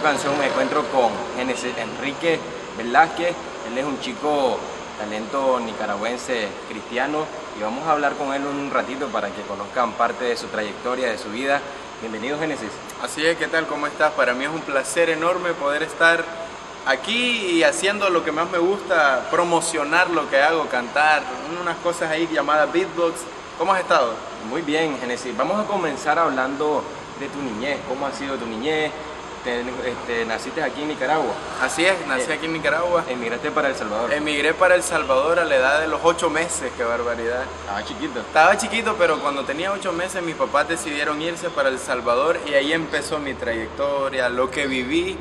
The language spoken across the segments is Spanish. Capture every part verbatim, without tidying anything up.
ocasión me encuentro con Génesis Enrique Velázquez. Él es un chico talento nicaragüense cristiano y vamos a hablar con él un ratito para que conozcan parte de su trayectoria, de su vida. Bienvenido, Génesis. Así es, ¿qué tal? ¿Cómo estás? Para mí es un placer enorme poder estar aquí y haciendo lo que más me gusta, promocionar lo que hago, cantar, unas cosas ahí llamadas beatbox. ¿Cómo has estado? Muy bien, Génesis. Vamos a comenzar hablando de tu niñez. ¿Cómo ha sido tu niñez? Te, este, ¿Naciste aquí en Nicaragua? Así es, nací eh, aquí en Nicaragua. ¿Emigraste para El Salvador? Emigré para El Salvador a la edad de los ocho meses, qué barbaridad. Estaba chiquito. Estaba chiquito, pero cuando tenía ocho meses mis papás decidieron irse para El Salvador y ahí empezó mi trayectoria, lo que viví.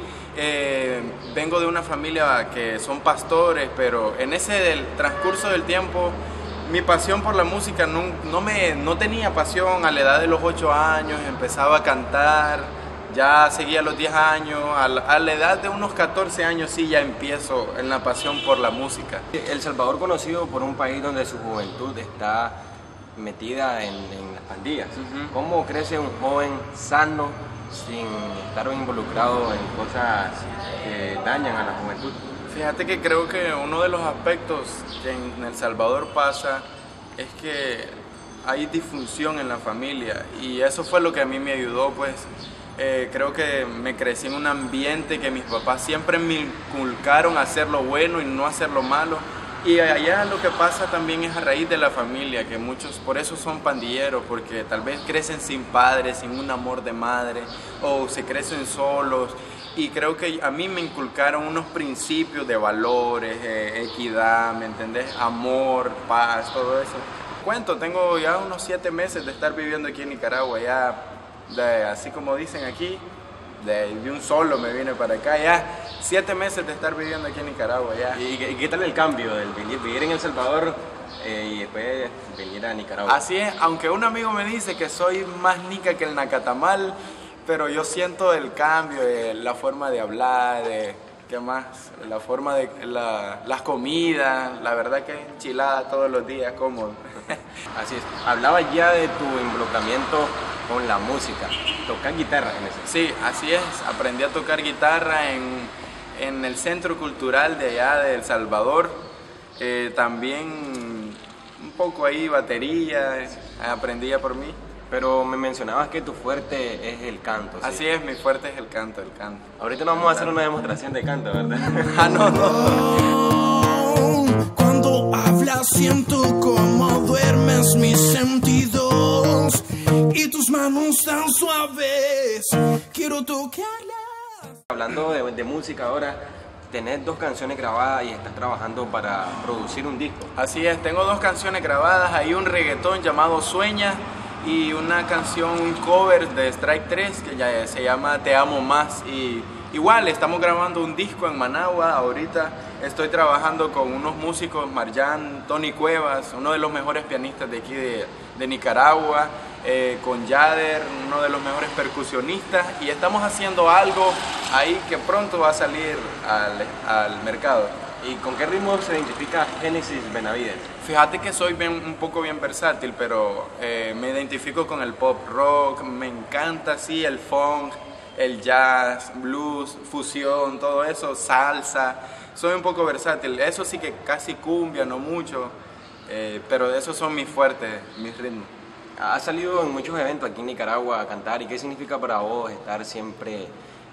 Eh, vengo de una familia que son pastores, pero en ese del transcurso del tiempo mi pasión por la música no, no, me, no tenía pasión. A la edad de los ocho años empezaba a cantar. Ya seguía los diez años, a la, a la edad de unos catorce años sí ya empiezo en la pasión por la música. El Salvador, conocido por un país donde su juventud está metida en, en las pandillas. Uh-huh. ¿Cómo crece un joven sano sin estar involucrado en cosas que dañan a la juventud? Fíjate que creo que uno de los aspectos que en El Salvador pasa es que hay disfunción en la familia y eso fue lo que a mí me ayudó, pues. Eh, creo que me crecí en un ambiente que mis papás siempre me inculcaron a hacer lo bueno y no hacer lo malo. Y allá lo que pasa también es a raíz de la familia, que muchos por eso son pandilleros, porque tal vez crecen sin padres, sin un amor de madre, o se crecen solos. Y creo que a mí me inculcaron unos principios de valores, eh, equidad, ¿me entendés? Amor, paz, todo eso. Cuento, tengo ya unos siete meses de estar viviendo aquí en Nicaragua, ya... De, así como dicen aquí, de, de un solo me vine para acá, ya siete meses de estar viviendo aquí en Nicaragua. Ya. ¿Y, y qué tal el cambio del venir, vivir en El Salvador eh, y después venir a Nicaragua? Así es, aunque un amigo me dice que soy más nica que el nacatamal, pero yo siento el cambio, de la forma de hablar, de qué más, la forma de la, las comidas, la verdad que enchilada todos los días, cómodo. Así es, hablaba ya de tu involucramiento con la música, tocar guitarra en eso. Sí, así es, aprendí a tocar guitarra en, en el Centro Cultural de allá de El Salvador, eh, también un poco ahí batería, aprendí por mí. Pero me mencionabas que tu fuerte es el canto, ¿sí? Así es, mi fuerte es el canto, el canto. Ahorita nos vamos a hacer una demostración de canto, ¿verdad? Ah, no, no. Cuando hablas siento como duermes mis sentidos y tus manos tan suaves, quiero tocarlas. Hablando de, de música ahora, tenés dos canciones grabadas y estás trabajando para producir un disco. Así es, tengo dos canciones grabadas, hay un reggaetón llamado Sueña y una canción, un cover de Strike tres que ya se llama Te Amo Más. Y igual estamos grabando un disco en Managua ahorita. Estoy trabajando con unos músicos, Marjan, Tony Cuevas, uno de los mejores pianistas de aquí de, de Nicaragua, eh, con Yader, uno de los mejores percusionistas, y estamos haciendo algo ahí que pronto va a salir al, al mercado. ¿Y con qué ritmo se identifica Génesis Benavides? Fíjate que soy bien, un poco bien versátil, pero eh, me identifico con el pop rock, me encanta sí el funk, el jazz, blues, fusión, todo eso, salsa. Soy un poco versátil, eso sí que casi cumbia, no mucho, eh, pero esos son mis fuertes, mis ritmos. Has salido en muchos eventos aquí en Nicaragua a cantar, ¿y qué significa para vos estar siempre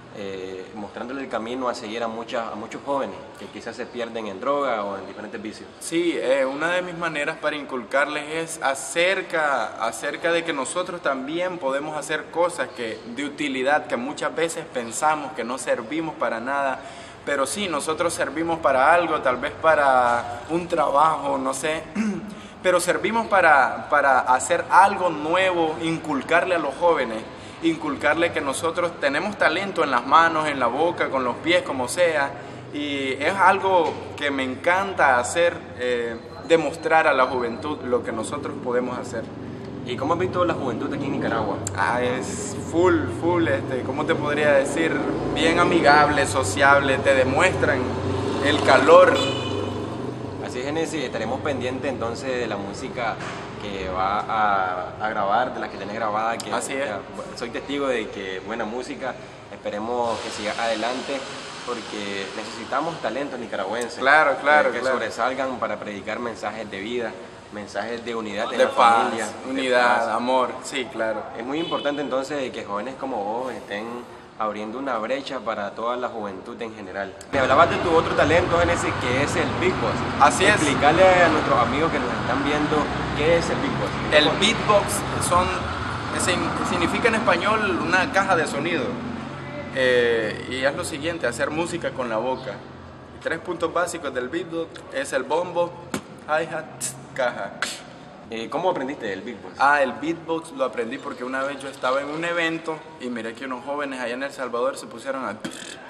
eh, mostrándole el camino a seguir a, muchas, a muchos jóvenes que quizás se pierden en droga o en diferentes vicios? Sí, eh, una de mis maneras para inculcarles es acerca, acerca de que nosotros también podemos hacer cosas que, de utilidad, que muchas veces pensamos que no servimos para nada. Pero sí, nosotros servimos para algo, tal vez para un trabajo, no sé, pero servimos para, para hacer algo nuevo, inculcarle a los jóvenes, inculcarle que nosotros tenemos talento en las manos, en la boca, con los pies, como sea, y es algo que me encanta hacer, eh, demostrar a la juventud lo que nosotros podemos hacer. ¿Y cómo has visto la juventud aquí en Nicaragua? Ah, es full, full, este, ¿cómo te podría decir? Bien amigable, sociable, te demuestran el calor. Así es, Génesis, estaremos pendientes entonces de la música que va a, a grabar, de la que tenés grabada. Que, Así es. Ya, soy testigo de que buena música. esperemos que siga adelante porque necesitamos talentos nicaragüenses. Claro, claro, que, que claro. sobresalgan para predicar mensajes de vida, mensajes de unidad en De la paz, familia. de unidad, paz. amor, sí, claro. Es muy importante entonces que jóvenes como vos estén abriendo una brecha para toda la juventud en general. Me hablabas de tu otro talento, Génesis, que es el beatbox. Así es. Explicarle a nuestros amigos que nos están viendo qué es el beatbox. El beatbox son, significa en español una caja de sonido. Eh, y es lo siguiente, hacer música con la boca. Tres puntos básicos del beatbox es el bombo, hi-hat, caja. Eh, ¿Cómo aprendiste el beatbox? Ah, el beatbox lo aprendí porque una vez yo estaba en un evento y miré que unos jóvenes allá en El Salvador se pusieron a...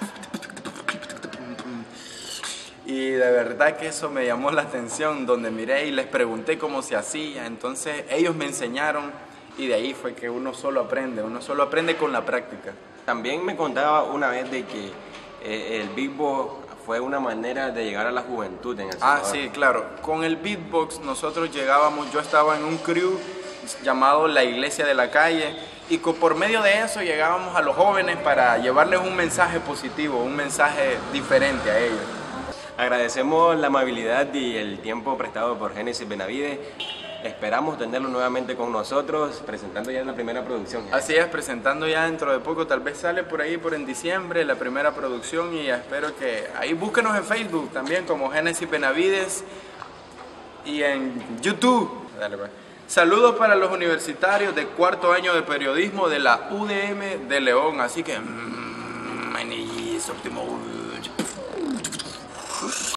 Y de verdad que eso me llamó la atención, donde miré y les pregunté cómo se hacía. Entonces ellos me enseñaron y de ahí fue que uno solo aprende, uno solo aprende con la práctica. También me contaba una vez de que eh, el beatbox fue una manera de llegar a la juventud en El Salvador. Ah, sí, claro. Con el beatbox nosotros llegábamos, yo estaba en un crew llamado La Iglesia de la Calle y por medio de eso llegábamos a los jóvenes para llevarles un mensaje positivo, un mensaje diferente a ellos. Agradecemos la amabilidad y el tiempo prestado por Génesis Benavides. Esperamos tenerlo nuevamente con nosotros, presentando ya la primera producción. Así es, presentando ya dentro de poco, tal vez sale por ahí por en diciembre la primera producción y espero que ahí búsquenos en Facebook también como Génesis Benavides y en YouTube. Dale, pues. Saludos para los universitarios de cuarto año de periodismo de la U D M de León, así que...